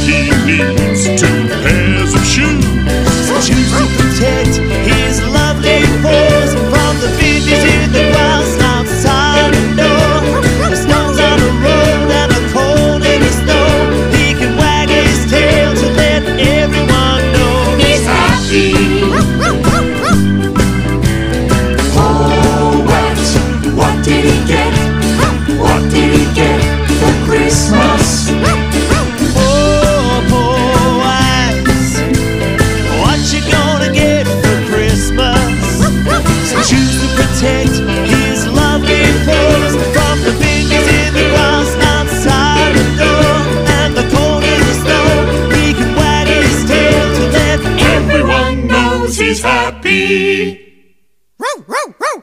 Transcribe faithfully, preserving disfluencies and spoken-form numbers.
he needs two pairs of shoes. So choose to protect his lovely paws from the fingers in the grass outside the door. The stones on the road and the cold in the snow. He can wag his tail to let everyone know he's happy. Oh, what, what did he get? What did he get for Christmas? Oh, poor eyes, what you gonna get for Christmas? So choose to protect his lovely paws from the fingers in the grass outside the door and the cold in the snow. He can wag his tail to let Everyone knows he's happy. Row, row, row.